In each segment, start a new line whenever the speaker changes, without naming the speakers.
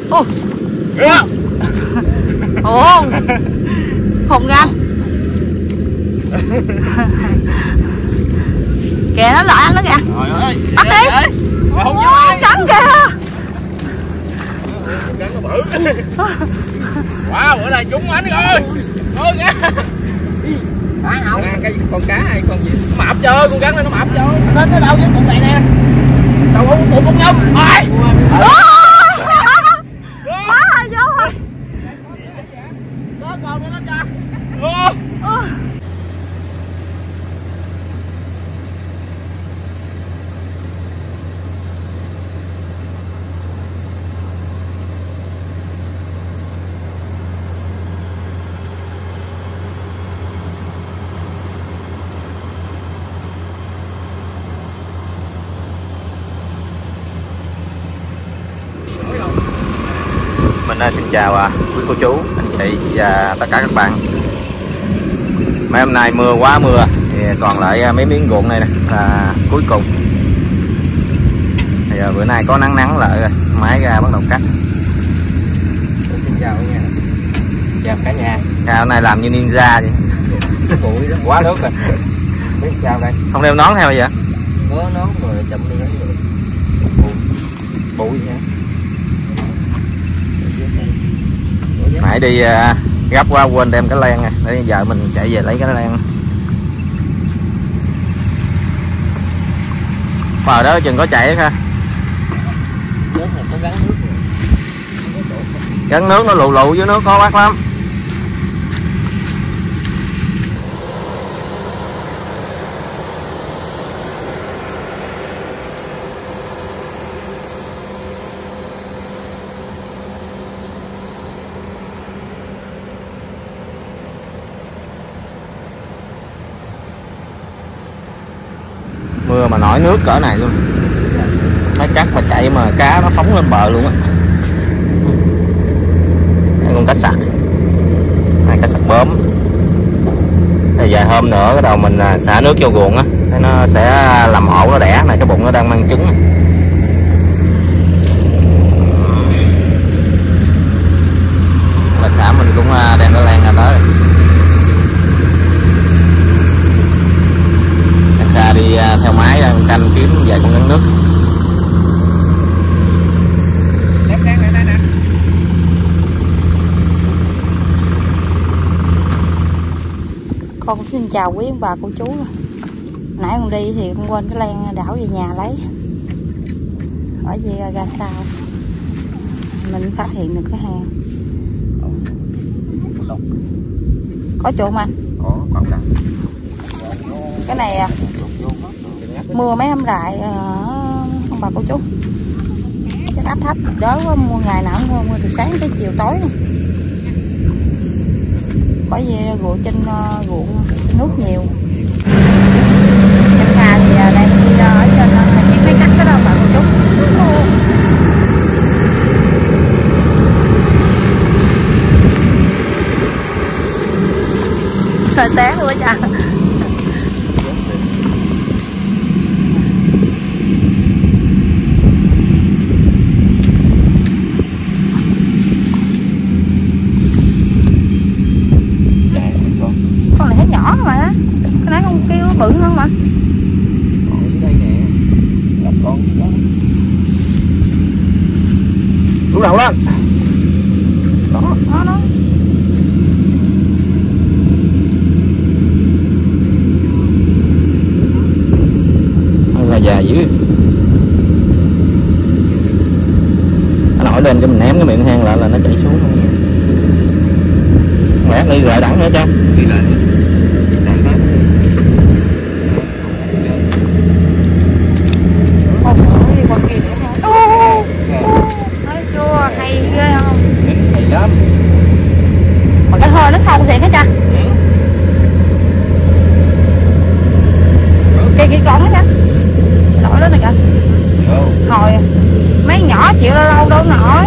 Ồ. Ồ. Hùng ra. Kìa nó lại anh đó kìa. Bắt đi. Ôi, cắn kìa.
Cắn nó bự. Wow, bữa nay trúng ánh rồi. Ôi kìa.
Phải không?
Cái con cá hay con gì? Nó mập chơi, con rắn này nó mập chơi. Lên tới đâu với con này nè. Đâu có tụi con nhông. Ai.
Quá rồi vô rồi.
Có con nữa nó cha.
Mình xin chào quý cô chú, anh chị và tất cả các bạn. Mấy hôm nay mưa quá mưa thì còn lại mấy miếng ruộng này nè là cuối cùng. Thì bữa nay có nắng nắng lại rồi, máy ra bắt đầu cắt.
Xin chào nha. Chào cả nhà.
Hôm nay làm như ninja vậy.
Bụi đó, quá nước rồi. Biết sao đây?
Không đeo nón theo vậy?
Có nón rồi chậm đi rồi. Bụi hả?
Nãy đi gấp quá quên đem cái len nè, để giờ mình chạy về lấy cái len. Vào đó chừng có chạy ha.
Nước này có gắn nước.
Gắn nước nó lụ lụ với nước khó bắt lắm. Mưa mà nổi nước cỡ này luôn, nó chắc mà chạy mà cá nó phóng lên bờ luôn á. Đây con cá sặc, hai cá sặc bướm. Rồi vài hôm nữa cái đầu mình xả nước vô ruộng á, nó sẽ làm ổ nó đẻ này, cái bụng nó đang mang trứng. Là xã mình cũng đem cái len ra tới. Ra đi theo máy canh kiếm vài con rắn nước.
Con cũng xin chào quý ông bà cô chú. Nãy con đi thì con quên cái len đảo về nhà lấy. Bởi vì ra sao mình phát hiện được cái hang. Có chỗ không anh?
Có, còn
cái này mưa mấy hôm rại ông bà cô chú, chắc áp thấp đỡ quá, mua ngày nào cũng mưa từ sáng tới chiều tối. Bởi vì ruộng trên ruộng nước nhiều. Trong nhà thì đang đi ở trên chỉ mấy cắt đó đâu bà cô chú. Hơi té luôn á cha. Con này thấy nhỏ mà, cái nãy con kêu bự hơn mà.
còn ở đây nè, gặp con đó. Lúc đầu lên.
Đó.
Là già dữ. Nó nổi lên cho mình ném cái miệng hang lại là nó chảy xuống. Mẹ đi lại đẳng nữa chứ.
Đi lại.
Ôi con kia nữa ha. Nói chưa hay ghê không?
Hay lắm.
Mà cái hơi nó sâu thiệt hả cha? Kia con đó cha. Nổi lên này kìa. Hồi mấy nhỏ chịu lâu lâu đâu nổi.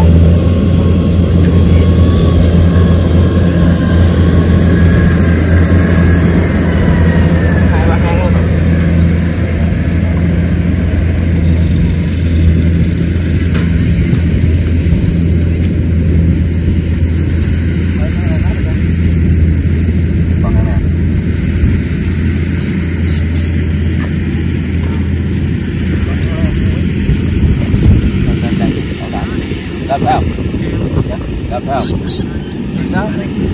Lên phải không? Lên phải không? Đó.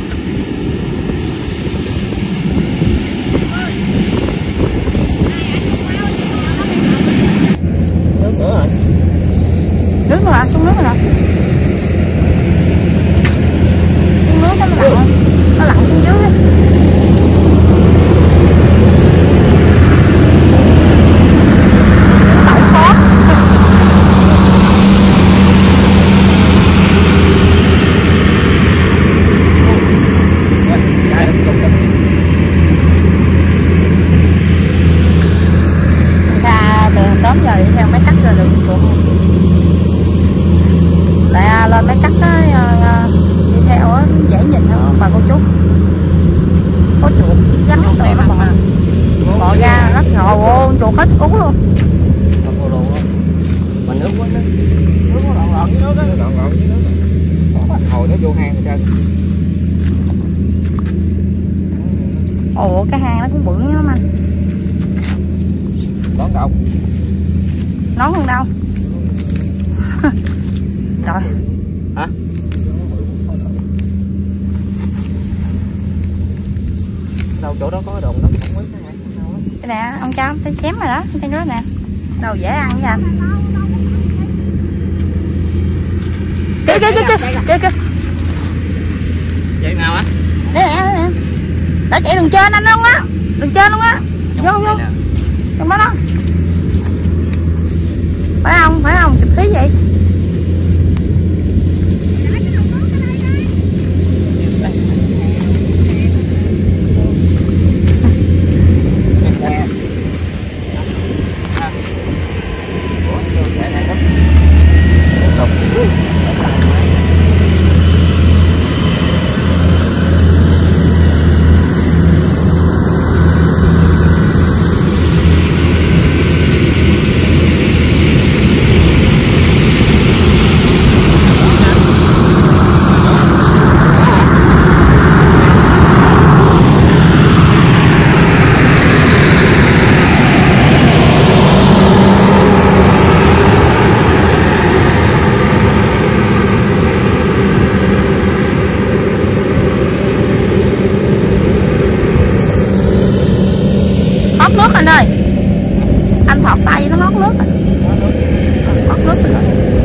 Nước nữa rồi.
Nước rồi hả? Xuống nước rồi hả? Xuống nước nó lặn. Nó lặn xuống dưới đi. Đậu khó. Ra từ sớm giờ đi theo máy cắt ra đường chuột. Tại lên máy cắt á, đi theo á dễ nhìn hơn bà cô chú. Có chuột gắn rồi nó bò ra rất ngầu, chuột hết sức cứu luôn.
Mà nước quá nước. Nước nó lọn với nước á, lọn với nước. Hồi nó vô hang rồi trơn.
Ồ, cái hang nó cũng bự lắm anh.
Đón đâu?
Nón không đâu. Rồi.
Hả? Đâu chỗ đó có đồng nó không biết cái
Cái nè, ông cháu tới chém rồi đó, trên đó nè. Đâu dễ ăn với anh. Kìa kìa kìa kìa kìa.
Vậy nào á?
Đây nè. Đã chạy đường trên anh luôn á. Đường trên luôn á. Vô vô. Trong đó đó. Phải không? Chụp thí vậy. Nước anh ơi, anh thọt tay nó hót nước, hót nước rồi.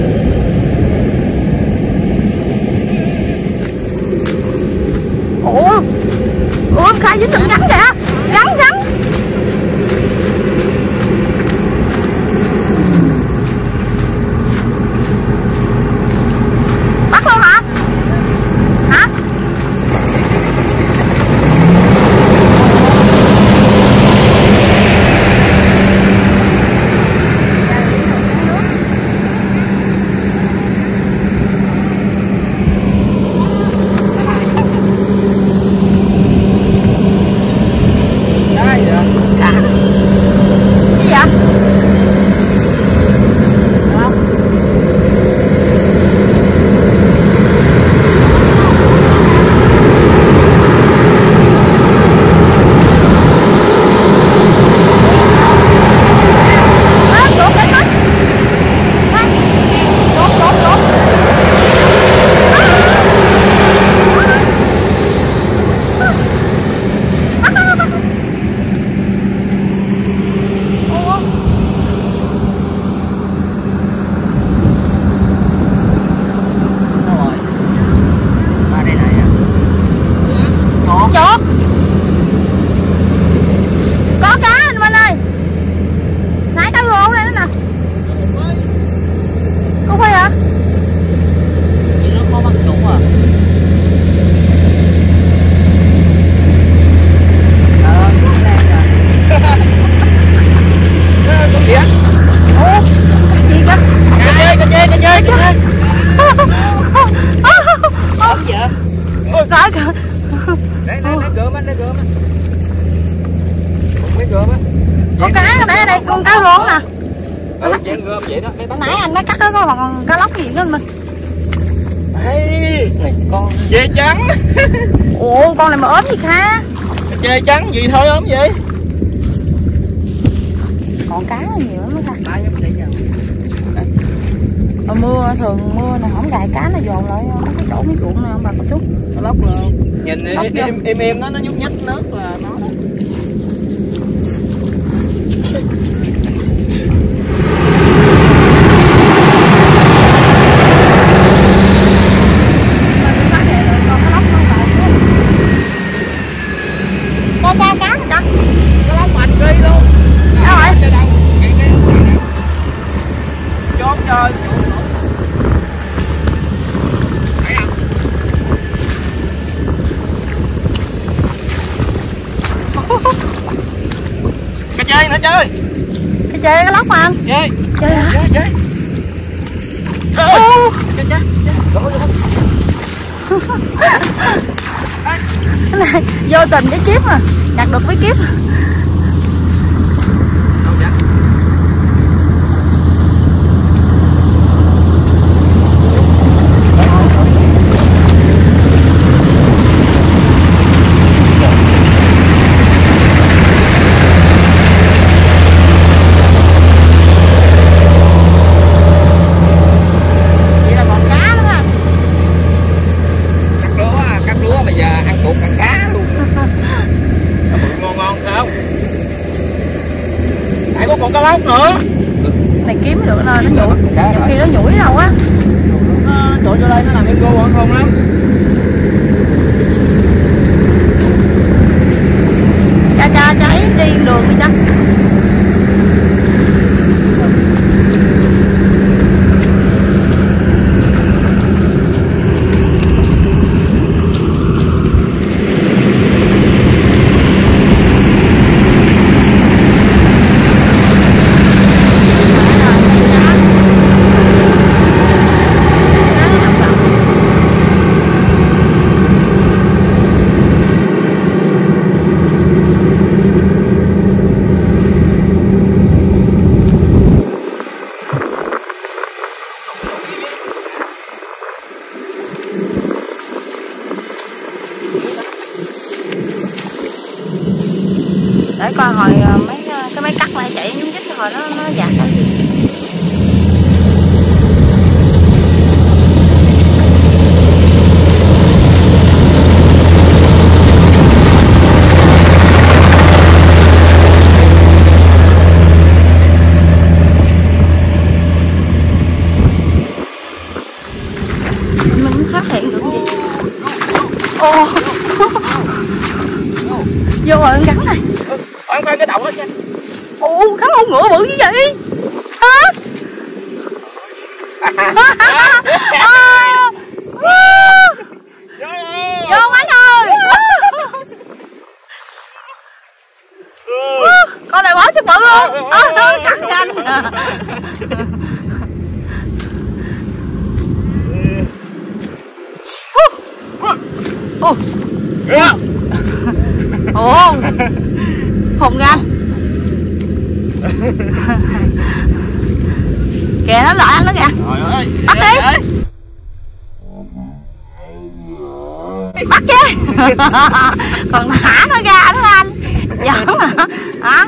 Ủa em khai dính đừng gắn kìa, gắn. Bắt luôn hả? Hả? Con cá ở đây con cá rốn nè.
Vậy đó,
nãy anh mới cắt đó có còn cá lóc gì nữa mình.
Đây, con chê trắng.
Ủa con này mà ốm gì Kha?
Chê trắng gì thôi ốm vậy?
Còn cá nhiều lắm Kha. Mà mưa thường mưa này không gài cá nó dồn lại mấy cái chỗ mấy ruộng này không bà có chút nó lóc luôn.
Nhìn em nó nhúc nhích nước là nó đó.
Cá cá cá
Nó lóc mạnh ghê luôn.
đâu rồi
Chơi đâu? Chốt chơi. Thấy không? Cái chơi nữa chơi.
cái chơi cái lóc mà anh
Chơi.
chơi hả
Chơi.
ô
Chơi.
cái này vô tình cái kiếp mà nhặt được cái kiếp.
Đâu vậy?
Vậy là còn cá nữa ha.
Cắt lúa bây giờ ăn tuột ăn cá luôn. Ngon không? Tại có còn cá lóc nữa.
Này kiếm được nơi nó nhủi nhiều khi nó nhủi đâu á.
Trội vô đây nó làm em cô còn không lắm.
Cho ấy đi đường đi chắc. Để coi hồi mấy cái máy cắt lại chạy nhúng chích hồi nó dạt ra gì. Mình phát hiện được gì. Ô vô rồi con gắn này.
Ăn khoan cái đầu nó nha.
Ồ, cá ô ngựa bự như vậy hả? Vô anh ơi. Con này quá sức bự luôn. Cắt nhanh. Ồ, hùng ra. Kìa nó lại anh đó kìa. Bắt đi. Bắt chứ. Còn thả nó ra đó anh. Giỡn mà. Hả?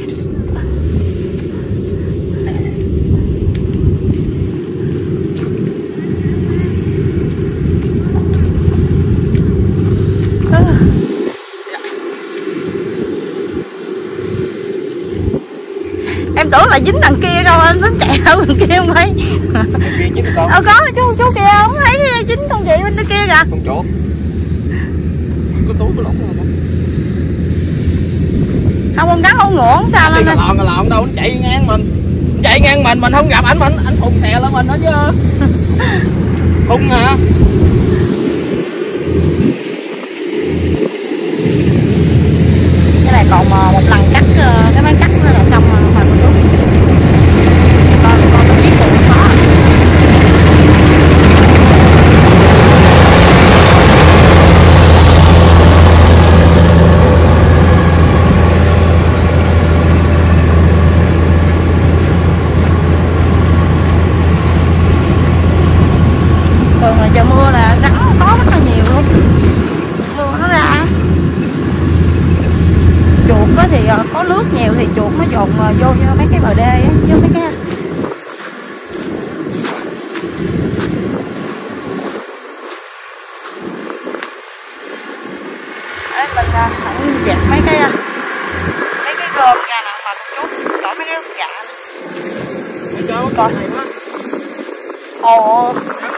Em tưởng là dính đằng kia đâu, anh tính chạy ở bên kia không thấy. Có chú kia không thấy dính con gì bên kia kìa.
Con chuột. Có túi có lỏng không?
Không, con gắn không ngựa không sao lên.
Lòn đâu, nó chạy ngang mình. Chạy ngang mình không gặp ảnh, anh phụng xè lên mình đó chứ. Hung hả?
Cái này còn một lần cắt cái máy cắt là xong mà mình đúng. Con nó biết được khó. Thường là trời mưa là rắn có rất là nhiều luôn. Mưa nó ra. Chuột thì có nước nhiều thì chuột nó dồn vô mấy cái bờ đê á, vô mấy cái dẹp mấy cái rơm ra nè bà chút chỗ mấy cái dạ coi ồ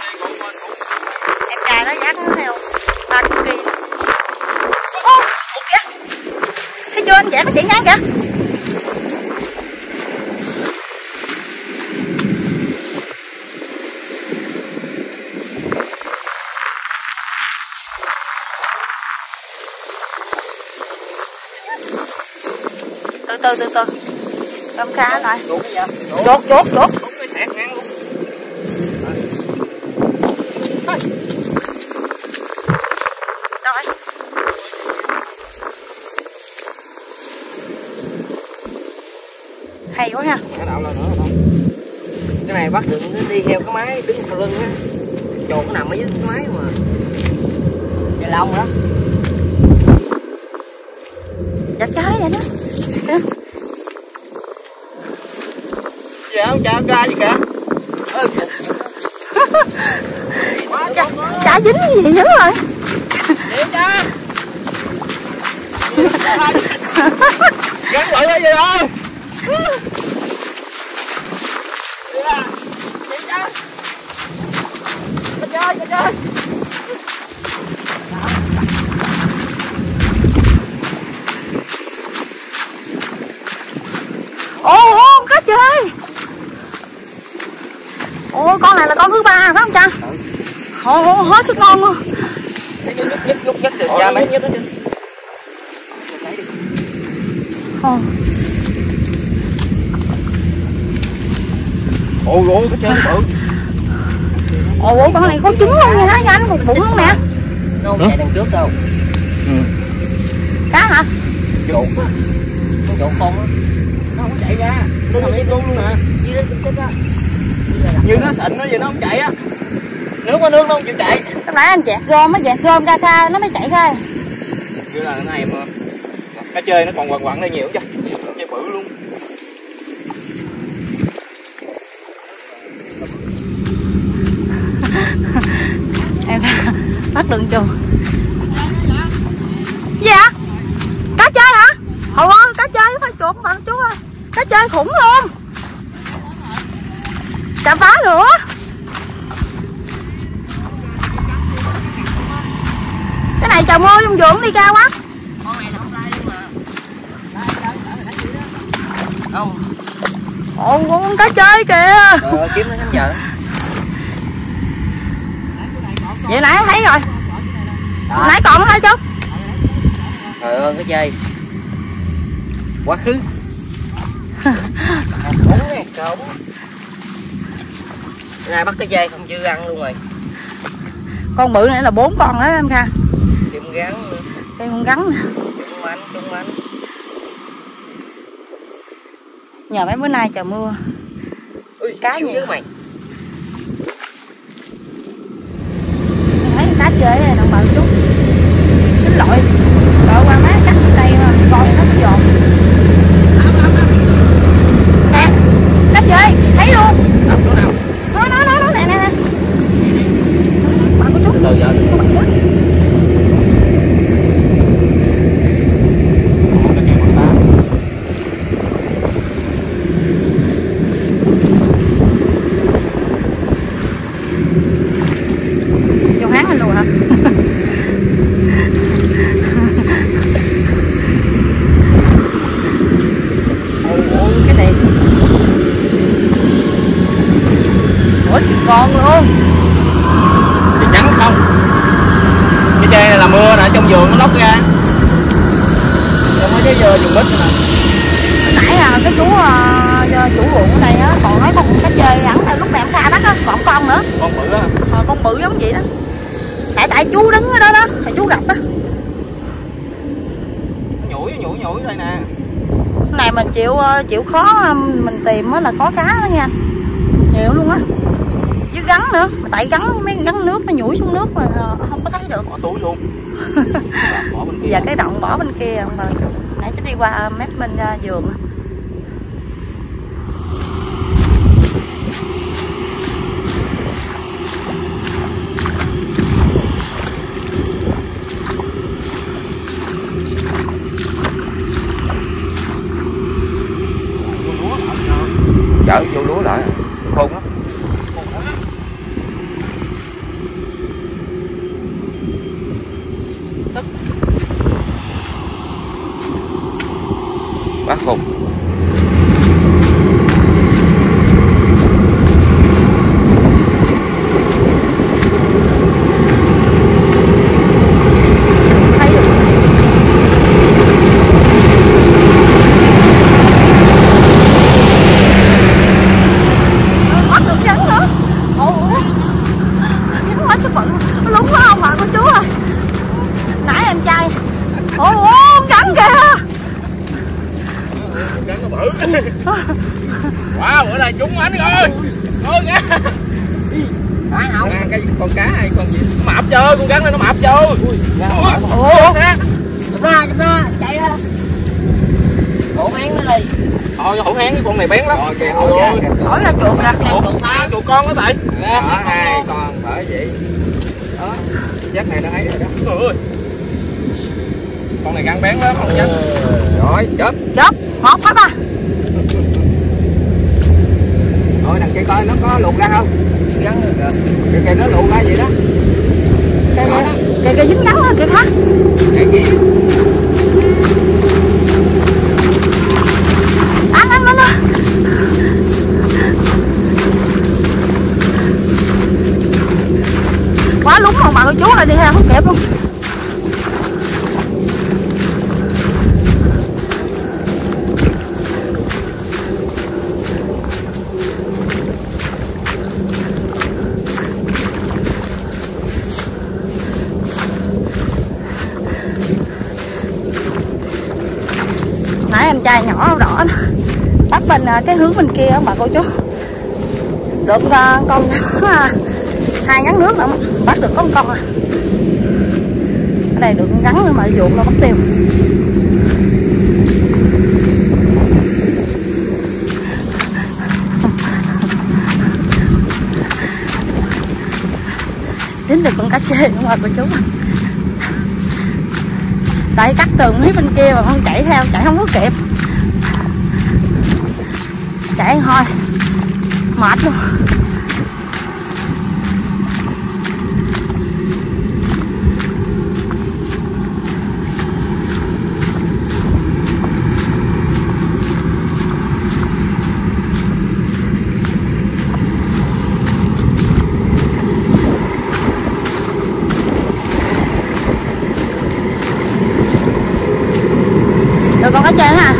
em trai nó dắt nó theo 30 kg. Ô kìa thấy chưa anh, vẽ nó chỉ ngang kìa. từ từ cầm cá lại chốt
cái sẹt ngang luôn.
Rồi hay quá ha.
Cái này bắt được nó đi theo cái máy đứng sau lưng á, tròn nó nằm ở dưới cái máy mà dài lông đó.
Chặt trái vậy đó.
Dạ không chả ra gì cả.
Chả dính gì dính rồi.
Vậy cha. Gắn gọi ra gì đâu. Vậy cha. Chơi.
Ồ cá chơi. Ồ con này là con thứ 3 phải không cha? Ồ hết sức ngon luôn.
Nhúc được cha mấy nhúc đó.
Ồ cái chơi bự.
Ồ con này có trứng luôn nha anh, một bụng luôn nè.
Nó không chạy đằng trước đâu.
Cá hả?
Chuột á. Con chuột con á. Nó không chạy ra. Nó nằm luôn nè.
Như nó xịn nó vậy nó không chạy á. Nước có nước nó không chịu chạy.
Lúc nãy anh chẹt gom ra nó mới chạy ra.
Như là cái này mà cá chơi nó còn quằn đây nhiều chứ. Chơi bự luôn.
Em bắt đường chuồng. Gì hả? Cá chơi hả? Ôi ơi cá chơi phải chuột mà chú ơi. Cá chơi khủng luôn. Chạm phá nữa. Cái này chồng ơi trong vườn đi cao quá.
Con này là không lai luôn mà. Không.
Ồ con cá chơi kìa.
Kiếm nó sánh vợ.
Vậy nãy thấy rồi. Nãy còn thôi chú.
Trời ơi cái chơi. Quá khứ. Cống này cống. Cái này bắt cái dây không dư ăn luôn rồi.
Con bự này là 4 con đó em Kha.
Kim gắn nữa.
Cây con gắn nè.
Trung bánh.
Nhờ mấy bữa nay trời mưa.
Ui,
cá nhiều
mày.
Thấy cá chơi này đồng bào chút. Cái lội. Rồi qua má cắt đây mà coi nó giòn. Nè, cá chơi, thấy luôn.
Chỗ nào?
Nó nè. Bạn có chút.
Từ giờ đi.
Vô háng lên luôn hả? Cái này. Ủa chừng con luôn.
Cái trắng không. Cái chơi này là mưa nè, trong vườn nó lóc ra. Trong mấy cái vườn mít nè.
Nãy cái chú chủ ruộng ở đây á còn nói con cá chơi ẵn theo lúc này em Kha bắt á, còn con nữa.
Con bự á.
Con bự giống vậy đó. Tại chú đứng ở đó đó, thì chú gặp á.
Nhủi đây nè.
Cái này mình chịu khó mình tìm á là có cá đó nha. Chịu luôn á. Chứ gắn nữa, tại gắn mấy gắn nước nó nhủi xuống nước mà không có thấy được.
Bỏ túi luôn. Bỏ bên kia.
Giờ cái động bỏ bên kia mà nãy chú đi qua mép bên vườn.
Bác Phục. Wow, bữa nay trúng anh ơi. Ôi cá.
Phải không?
Cái con cá hay con gì? Nó mập chơi, con rắn này nó mập chơi.
Ủa. Chụp ra, chạy ra. Cổ hán nó đi.
Thôi hổ hán cái con này bén lắm.
Rồi kìa, hỏi ra chuột ra.
Chuột con đó tại.
Đó, hai con bởi vậy. Đó, giấc này nó thấy rồi đó.
Trời ơi. Con này gắn bén lắm không nhá.
Rồi,
chớp 1 phát ba.
Rồi đằng kia coi nó có lụt ra không? Gắn được rồi. Kìa nó lụt ra vậy đó.
Kìa dính gắn á kìa hả?
Kìa.
Ăn. Quá lúng rồi mà cô chú lại đi theo không kịp luôn. Nãy anh trai nhỏ đỏ bắt bên cái hướng bên kia bà cô chú, được con 2 ngắn nước nữa bắt được có một con à. Ở đây được ngắn nữa mà ruộng nó bắt tiêu. Dính được con cá chê nữa mà cô chú. Tại cắt tường phía bên kia mà con chạy theo, chạy không có kịp. Chạy thôi mệt luôn. Rồi con cá chê hả?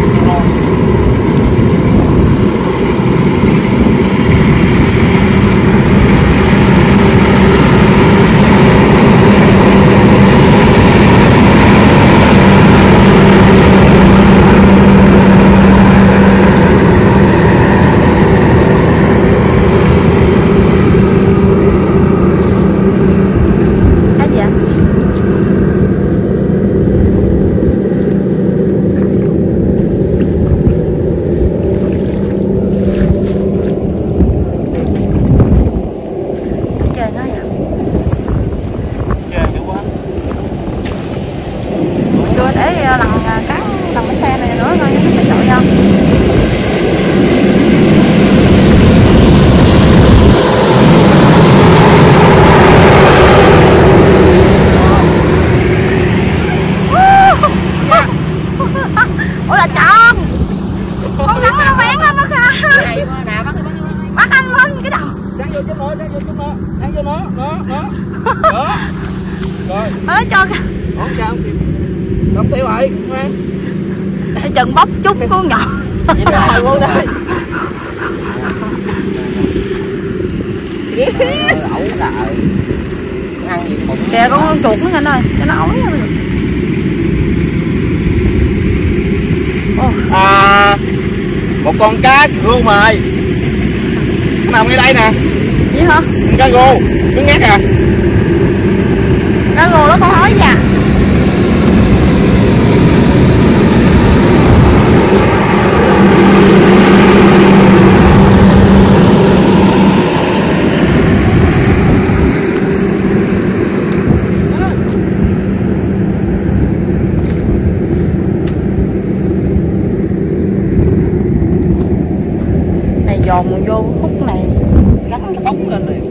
Mới cho
không tiêu rồi
chừng bóc chút con nhỏ
ẩu lại ăn gì cũng
kìa con chuột nó anh ơi cho nó ổi
một con cá rô mời nằm ngay đây nè.
Gì hả?
Cá rô cứng ngắt à.
Cá rô đó con hói già. Này dồn vô khúc này gắn cái ống lên này.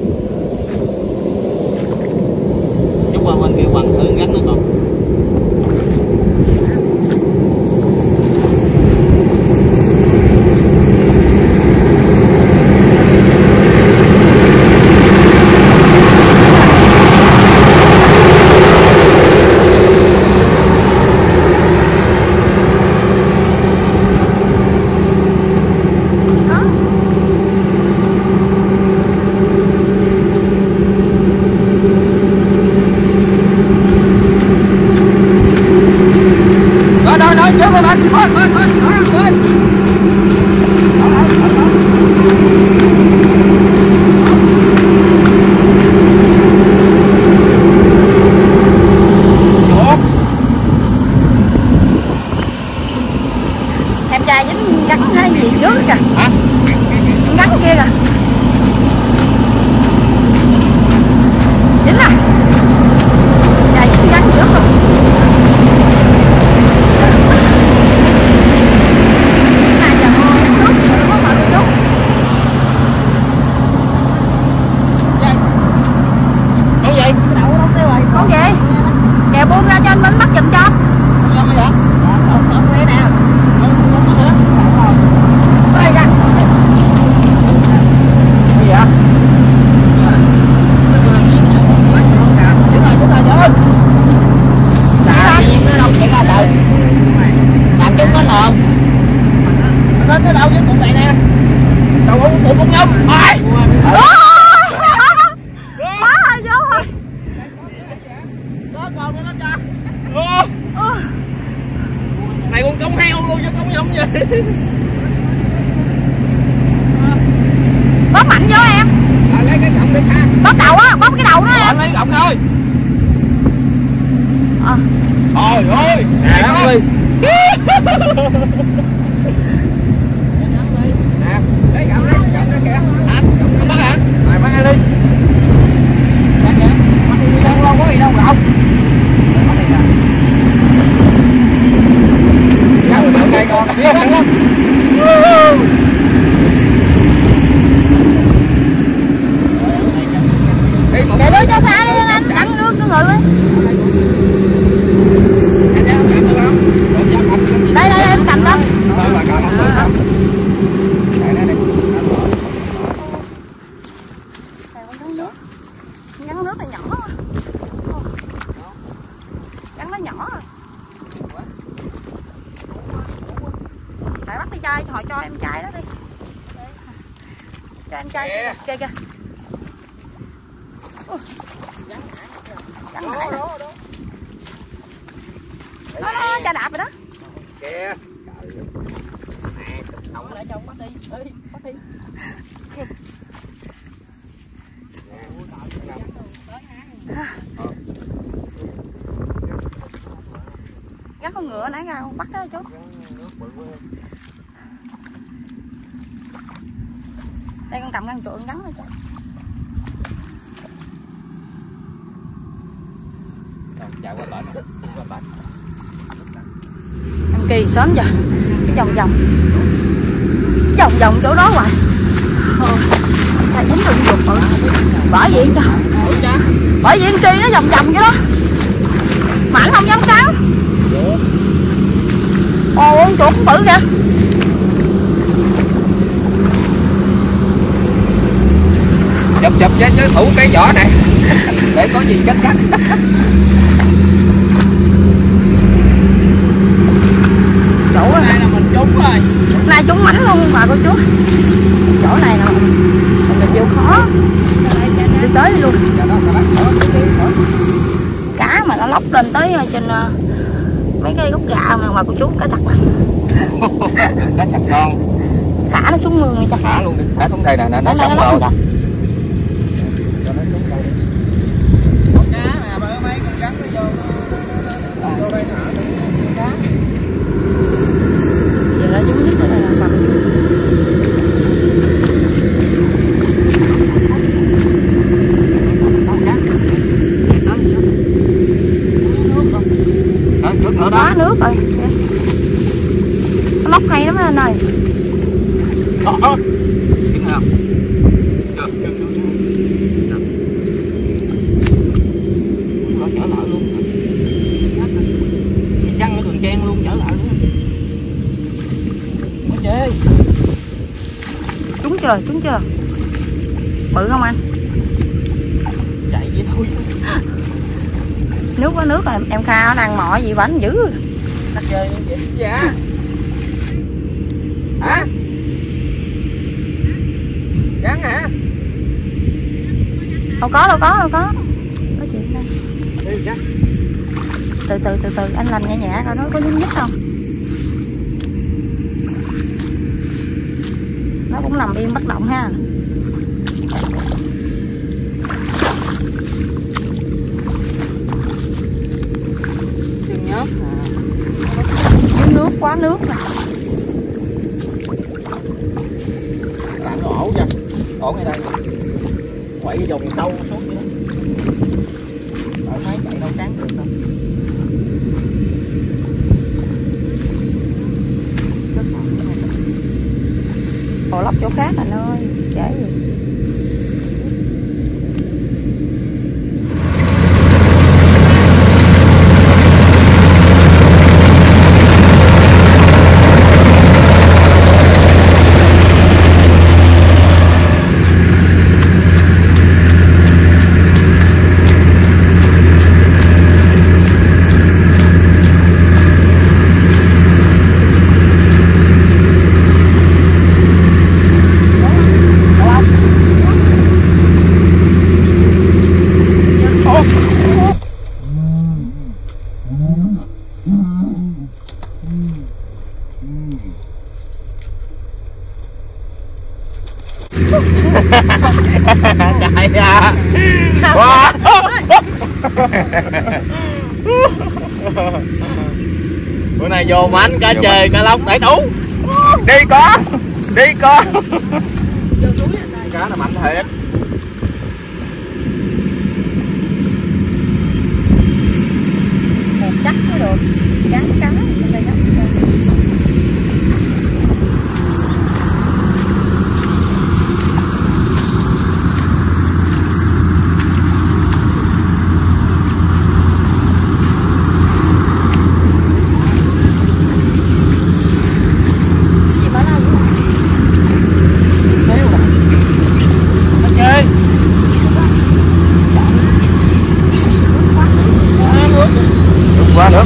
Chút qua bên kia quăng thử gắn nó còn.
Em trai dính gắn hay gì trước kìa.
Hả?
Gắn kia kìa. Dính à. Trai dính gắn trước rồi. Này giờ nước gì có mà được chút.
Con gì?
Con gì? Kìa buông ra cho anh Minh bắt giùm cho.
Con gì vậy?
Đây nè.
Đây ra.
Gì vậy?
Nó đâu chạy ra trời. Làm chúng hết hồn.
Nó đâu với cục này nè. Đâu có tụi con nhông. Ai?
Má ơi vô rồi.
Có con nó cho. Này con trống heo luôn chứ con nhông gì.
Bóp mạnh vô em.
Lấy cái gọng đi xa.
Bóp đầu á, bóp cái đầu đó em.
Lấy gọng thôi.
À.
Trời ơi. Nè đó đi. Nè, lấy gọng đi kìa. Anh, không bắt hả? Rồi bắt đi.
Không lo có gì đâu gọng.
Gọng đây con.
Để đưa cho xa đi anh, ăn nước cho người đi. Đây đây em cầm đó. Gắn nước này nhỏ quá. Gắn nó nhỏ rồi. Lại bắt đi chai, hỏi cho em chai đó đi. Cho em chai kìa kìa. Gắn lại đó. Nó cha đạp rồi đó.
Kìa.
Nè, động lại cho ông bắt đi. Ê, bắt đi.
Gắn con ngựa nãy ra con bắt đó chú. Đây con cầm ngăn trượng gắn rồi chú.
Chạy qua bệnh. Qua bệnh.
Em kỳ sớm giờ. Cái vòng vòng chỗ đó hoài. Trời dính đụng dục rồi. Bởi vậy cho. Bởi vì kỳ nó vòng vòng cái đó. Mà anh không dám cắn. Ồ con chuột cũng bự kìa.
Chụp chứ thủ cái vỏ này. Để có gì cắt cắt.
Chỗ này
là mình trúng rồi.
này trúng mảnh luôn mà cô chú. Chỗ này nè mình chịu khó đi tới đi luôn. Cá mà nó lóc lên tới trên mấy cái gốc gà mà cô chú, cá sặc.
Cá sặc con.
Thả nó xuống mương này cha.
Thả luôn đi, thả xuống đây nè, nó sống rồi. Cá nè, mấy con rắn nó vô đây nè. Cá.
Giờ nó chúng nhất là cầm.
Nước nữa đó.
Quá nước rồi. Nó móc hay lắm anh ơi.
Đó. Tiếng nào? Chưa. Nó trở lại luôn. Chăng cái đường chen luôn trở lại luôn. Có chê.
Trúng chưa? Bự không anh?
Chạy vậy thôi.
Nước có nước rồi em Kha nó đang mò gì bánh dữ.
Nó chơi như vậy. Dạ. Hả? Gắn hả?
Đâu có. Có chuyện đây.
Đi chứ.
Từ từ anh làm nhẹ nhẹ coi nó có nhúc nhích không. Nó cũng nằm yên bất động ha.
Chân nhớt
Nước quá nước nè.
Làm nó ổ cho. Ổ ngay đây. Quậy cái vùng sâu xuống vậy đó. Đợi máy chạy đâu cán được đâu.
Hồ lóc chỗ khác anh ơi, dễ gì.
Chạy ra. Wow. Bữa nay vô mánh cá chê cá lóc đẩy đủ. Đi con. Đi con. Cá nó mạnh thiệt.
Một chắc mới được. Gắn cá bên đây đó.
Quá nữa.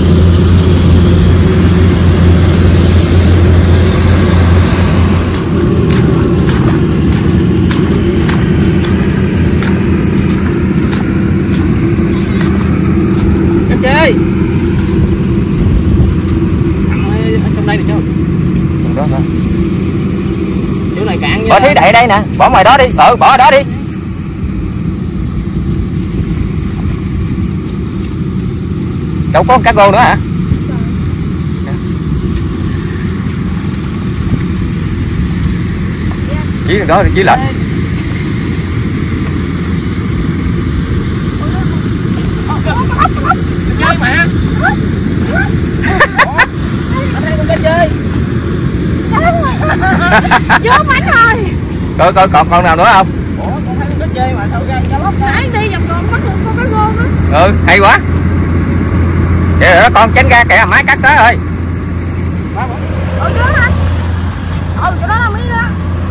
Cái chơi. Ở trong đây được chưa? Trong đó hả? Chỗ này cạn nha.
Bỏ thí đậy đây nè, bỏ ngoài đó đi. Bỏ ở đó đi. Cậu có cá gô nữa hả? Chí đó chí lại.
Chơi mà. Ở đây con cá chơi.
Vô mảnh rồi.
Coi còn nào nữa không?
Ủa con thấy con cá chơi mà sao ra cá lóc ra.
Nãy đi vòng vòng bắt con cá gô đó.
Hay quá. Vậy rồi đó con tránh ra kìa, máy cắt tới ơi.
Ở đó hả? Chỗ đó là mấy đó.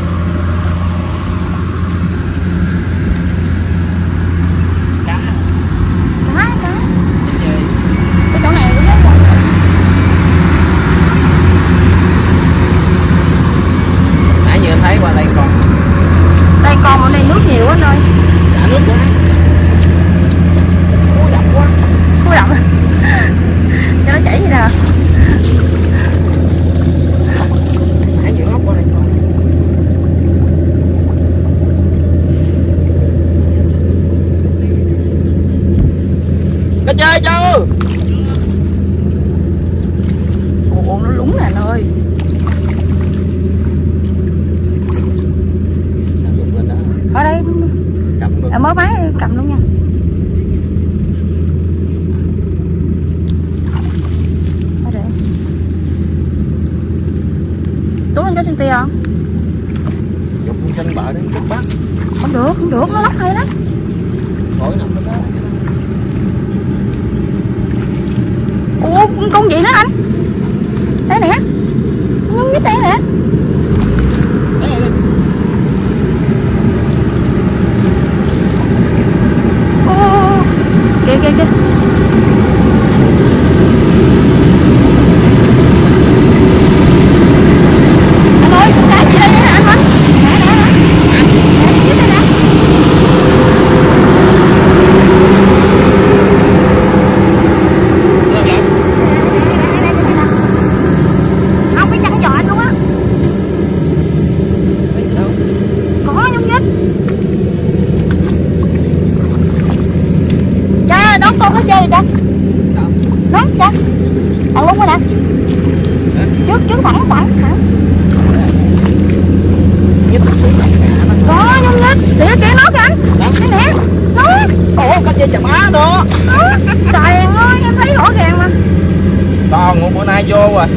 Cá.
Cá.
Chơi.
Cái chỗ này cũng thấy.
Nãy giờ anh thấy qua đây còn.
Đây con ở đây nước nhiều quá ơi.
Xả nước quá. Ôi đậm quá.
Ôi đậm. Cho nó chảy gì nè.
Nãy giờ ốc qua đây còn. Cá chơi chưa?
Ồ nó lúng nè anh ơi.
Sao dùng lên đó?
Ở đây
Cầm được.
mới máy cầm luôn nha. Ở đây. Tú anh có xin tiền không?
Dùng trên bờ đấy, chụp bắt.
Không được, nó lóc hay lắm.
Ngồi nằm bên đó.
Ồ, con gì nữa anh? Đây nè. Con biết đây nè.
Đây đây.
Ồ, kìa. Anh ơi, con cá gì đây nè anh Minh? Nè. Dưới đây nè.
Đâu vậy?
Không, cái chân giò anh luôn á. con có chơi gì cha? Nó cha. Thằng Lung rồi nè. Trước thẳng. Có nhung nhít, kìa nó kìa anh. Cái nè, nó.
Ủa con chơi chà bá đó.
Trời ơi, em thấy rõ ràng mà.
To ngủ bữa nay vô rồi.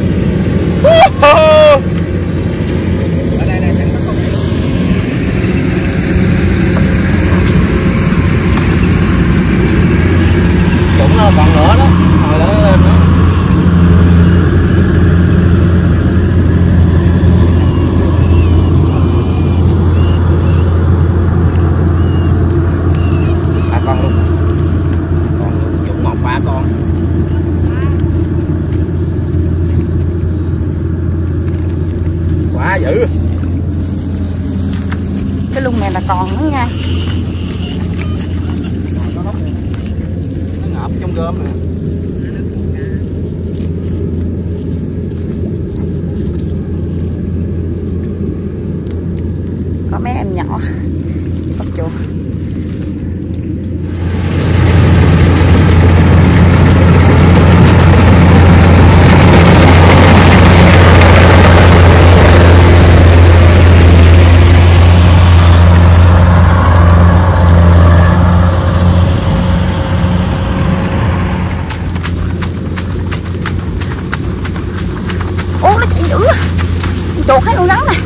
Ở đây chẳng có con gì. Cũng nó còn nữa đó. Hồi đó lên nữa. Dữ.
Cái lung này là còn nữa nha.
Nó ngợp trong gom nè.
Có mấy em nhỏ bắt chuột. Chuột thấy con rắn này.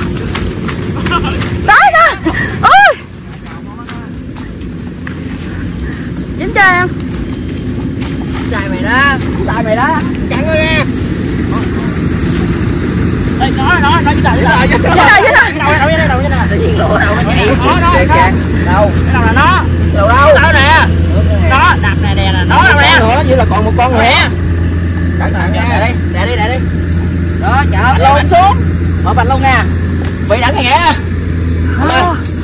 Tới đó. Ôi. Dính cho em.
Chạy mày đó. Chặn rồi nè.
Đây nó với trời.
Đâu.
Tự nhiên lộ đâu nó chạy.
Đâu? Cái nào là nó?
Đâu?
Đâu nè. Nó đặt nè nè nó đâu nè.
Nữa như là còn một con nè. Đè đi. Đó, chở
Lộn xuống. Mở bạch luôn nè. Bị đẳng nghe. Lên.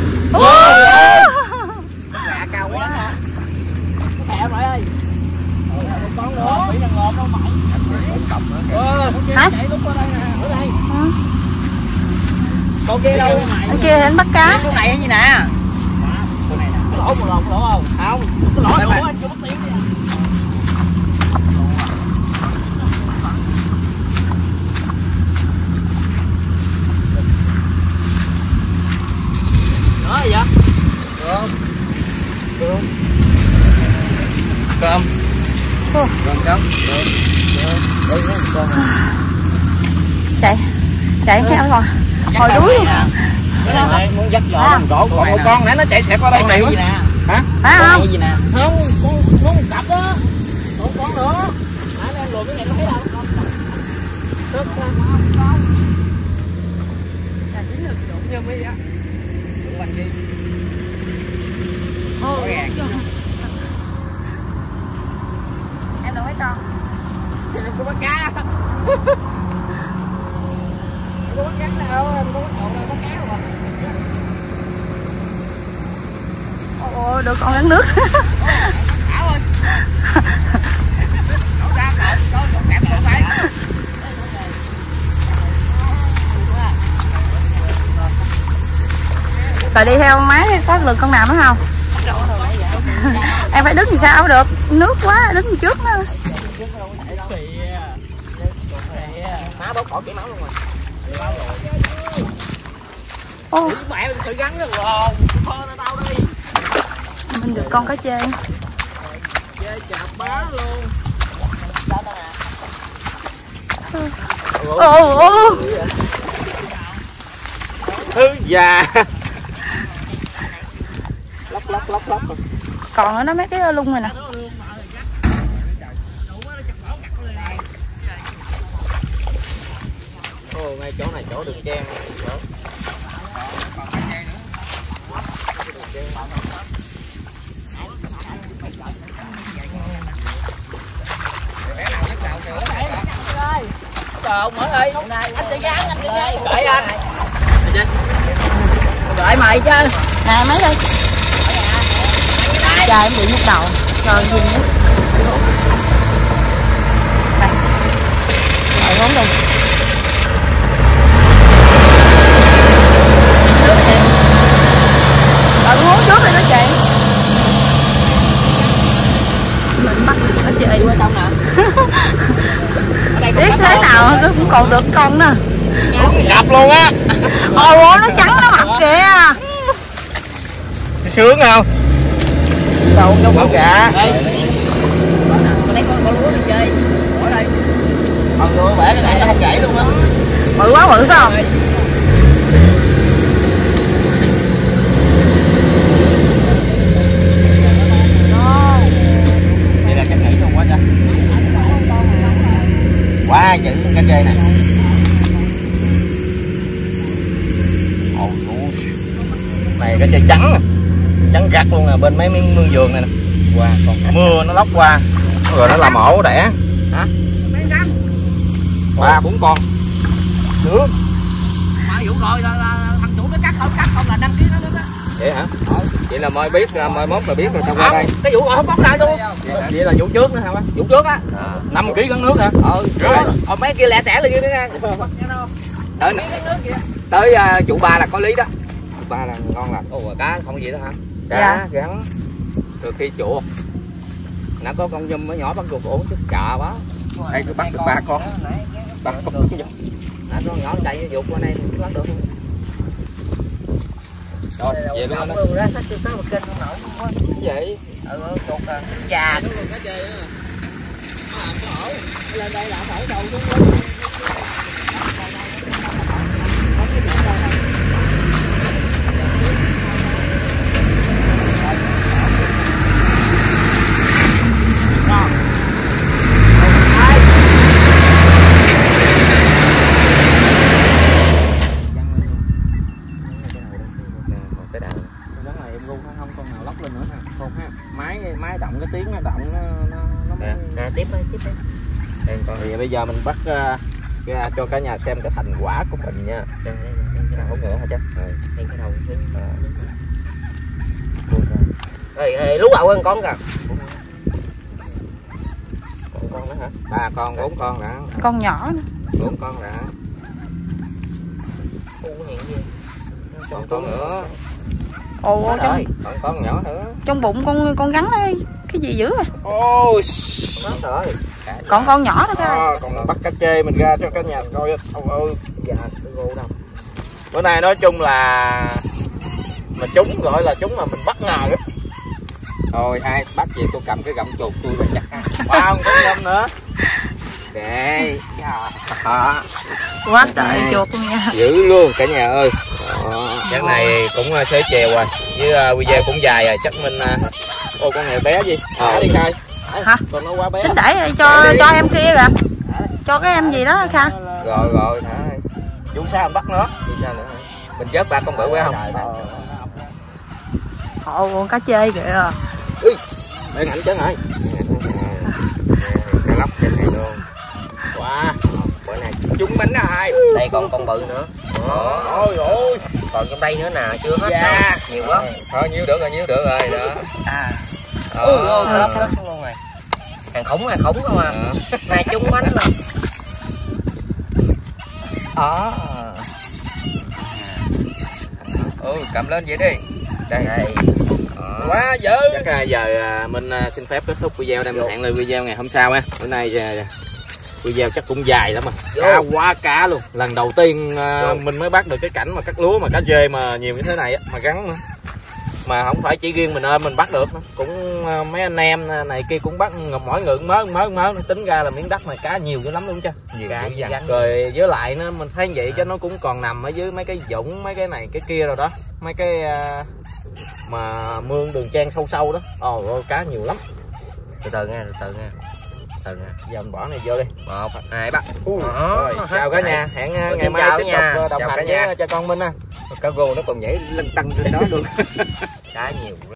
Dạ cao quá hả?
Hẹ mày ơi. Một con nữa. Bị đằng ngộp đâu mày.
Hả?
Chạy lúc ở đây nè. Ở đây.
Con kia đâu?
Ở kia thì anh bắt cá.
Con này như nè.
Con này nè. Lỗ không?
Không.
Lỗ anh chưa bắt tiếng đi. Đó gì vậy? Cơm.
Chạy theo rồi. Hồi đuối luôn.
Muốn dắt vợ làm rổ còn một con nãy nó chạy xẹt qua đây này
Gì nè?
hả?
Phải không?
Gì nè?
Không, con một cặp đó. Một con nữa. Nãy lên lùi cái này nó thấy đâu con. Tức ra không.
Là chính là đụng nhau mới á. Đụng quanh đi.
Em đâu mấy con?
Có bắt cá. Có bắt cá đâu, em có bắt trộn đâu bắt cá không?
Ồ, được con rắn nước.
Thảo ơi. Đổ ra con kẹp đổ tay.
Rồi đi theo máy có được con nào nữa không? Em phải đứng thì sao được, nước quá đứng trước nó.
Má bóp cổ chảy máu luôn rồi.
Ô,
Mẹ mình tự gắn được rồi. Thôi nó đâu đi.
mình được con cá chê.
Chê chạp bá luôn.
Ồ.
Thứ già. Lóc.
Còn ở đó mấy cái lung rồi nè.
Ồ, ngay chỗ này chỗ đường trang.
Trời ông mở ơi. Anh sẽ gắn, anh sẽ gắn.
Đợi anh.
Đợi mày chứ.
Nè mấy đi. Trời em bị nhức đầu. Rồi nhìn đi. Đây. Rồi uống đi. Rồi uống trước đi đó chị. rồi.
Chưa xong nè. Ở đây
Biết thế nào nó cũng còn được con nè.
Cặp luôn á.
Ôi bố nó trắng nó mập kìa.
Sướng không? Đâu trong bão gà.
Đây. Ở đây con lúa đi chơi. Ở đây. Còn lúa bể cái này nó không gãy luôn á.
Bự quá bự phải không?
Đây là cái nhảy luôn quá cha. Quá dữ cái chơi này. Này cái chơi trắng nè. Trắng gắt luôn nè, bên mấy miếng mương vườn này nè. Qua còn mưa nó lóc qua. Rồi nó làm ổ đẻ. Hả? 3 4 con. Được.
Mà vụ rồi là thằng chủ nó cắt không là 5 kg đó đó.
Vậy hả? Vậy là mới biết, mai mốt là biết rồi sao qua đây.
Cái vụ rồi không bóc ra luôn.
Vậy là vụ trước nữa hả bác?
Vụ trước á.
5 kg gắn nước hả?
Rồi mấy kia lẻ tẻ là như thế nha. Tới vụ 3 là có lý đó. Vụ 3 là ngon lành. Ồ cá không gì đó hả? Cá gắn từ khi chuột. Nó có con nhum mới nhỏ bắt chuột ổn chứ chà quá.
Đây tôi bắt được 3 con. 3 con.
Nó nhỏ chạy dục qua đây bắt được không?
Rồi, về luôn đó.
Ra sách chưa có một kênh không nổi quá.
Vậy?
Chuột già. Lên đây là phải đầu xuống.
Máy động cái tiếng nó động nó
Tiếp đi.
Đây, còn thì bây giờ mình bắt ra cho cả nhà xem cái thành quả của mình nha.
Đây
Không nữa hả chứ?
đây cái đầu Ê, lú đậu con kìa.
Con nữa hả? 3 con 4 con đã.
Con nhỏ nữa.
4 con đã. Còn con nữa.
Ồ trong,
Còn con nhỏ nữa.
trong bụng con rắn đây cái gì dữ rồi.
Ôi trời.
Còn con nhỏ nữa coi.
Còn bắt cá chê mình ra cho cả nhà coi. Ôi
dạ cái gô đâu.
Bữa nay nói chung là mà chúng gọi là chúng mà mình bắt ngờ đó. Thôi ai bắt gì tôi cầm cái gọng chuột tôi là chắc. Wow, không có nhâm nữa.
Kệ.
Quá trời chuột luôn nha.
Dữ luôn cả nhà ơi. Chắc này cũng xế chèo rồi. Với video cũng dài rồi, chắc mình ô con này bé gì? Thả đi Khai.
Hả?
Con nó quá bé.
Tính để cho em kia kìa. Cho cái em gì đó Kha.
Rồi thả đi. Chú sao mình bắt nó.
Đi sao nữa hả? Mình chết 3 con bự quá không?
Ồ cá chê kìa.
Để ảnh chứ rồi. Cá lóc trên này luôn. Wow. Bữa này chúng bánh ai.
Đây còn con bự nữa.
Ôi ôi.
Còn trong đây nữa nè, chưa hết
Dạ.
đâu. Nhiều quá.
Thôi nhiêu được rồi đó.
Ôi nó lóc xuống luôn rồi. Hàng khủng không à. Này chung bánh rồi.
Cầm lên vậy đi. Đây. Quá dữ. Chắc giờ mình xin phép kết thúc video đây, mình hẹn lại video ngày hôm sau ha. Bữa nay video chắc cũng dài lắm mà. Cá quá cá luôn. Lần đầu tiên mình mới bắt được cái cảnh mà cắt lúa mà cá chê mà nhiều như thế này á, mà gắn nữa. Mà không phải chỉ riêng mình ơi mình bắt được nữa. Cũng mấy anh em này kia cũng bắt mỗi người mớ tính ra là miếng đất này cá nhiều dữ lắm luôn chứ.
Nhiều
Cá rồi với lại nó mình thấy vậy cho nó cũng còn nằm ở dưới mấy cái vũng mấy cái này cái kia rồi đó, mấy cái mà mương đường trang sâu đó. Ôi cá nhiều lắm.
Từ từ nha.
Giờ mình bỏ này vô đi.
1 2 3.
Rồi chào cả nhà, hẹn ngày mai tiếp tục đồng hành với cha con Minh ha.
Cá gô nó còn nhảy lân tăng lên đó luôn. Cá nhiều.